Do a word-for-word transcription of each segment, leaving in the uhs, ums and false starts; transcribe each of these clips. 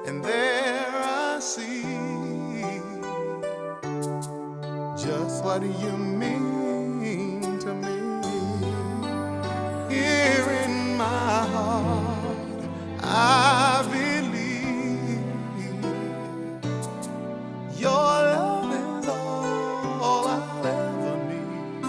and there I see just what you mean to me. Here in my heart, I believe your love is all I'll ever need.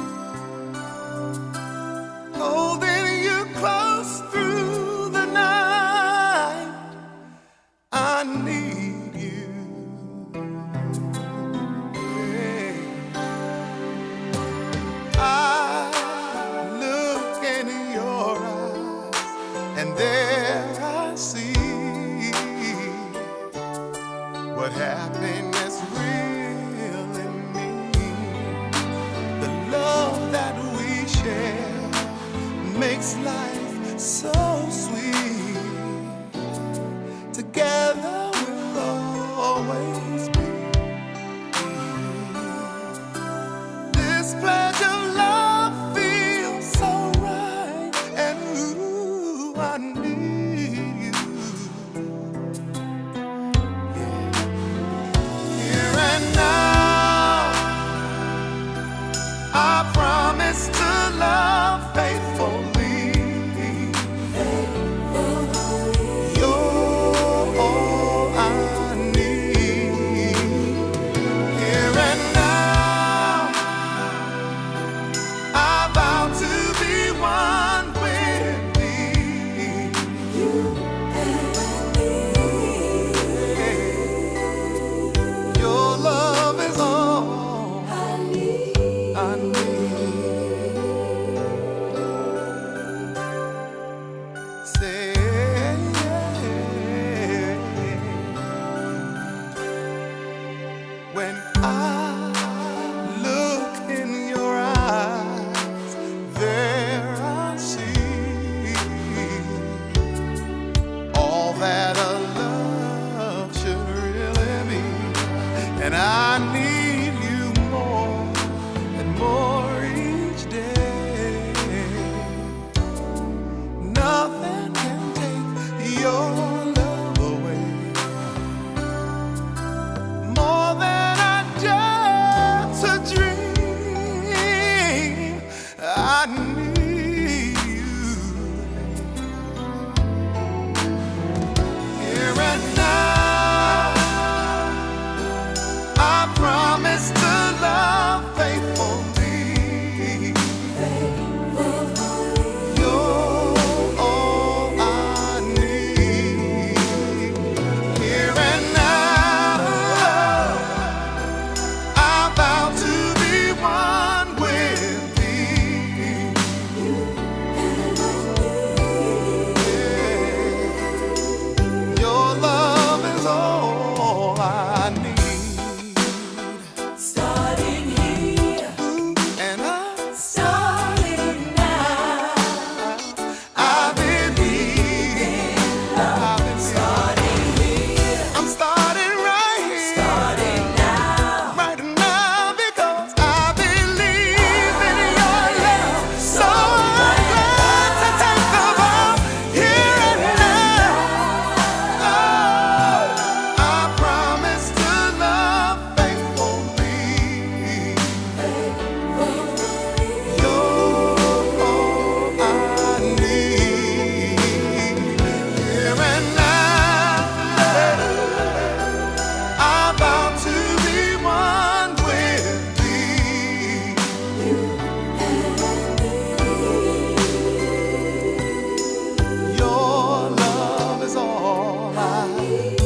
Holding you close through the night, I need you. Yeah. I look in your eyes, and there I see what happiness really means. The love that we share makes life so sweet. Together we'll always be. This pledge of love feels so right, and ooh, I need you. Yeah. Here and now, I promise to love faithfully. When I look in your eyes, there I see all that a love should really be. And I need you more and more each day. Nothing can take your love away more than I need you. Here and now, I promise to love faithfully. You're all I need. Here and now, I vow to be one with thee. Your love is all I need. Starting here, And I, starting now, I believe, I believe. starting here, I'm starting right here, starting now, right now, because I believe in your love. So I'm glad to take the vow here and now. Oh, I promise to love faithfully. You're all I need. Here and now, I vow to be one with thee. Your love is all I need.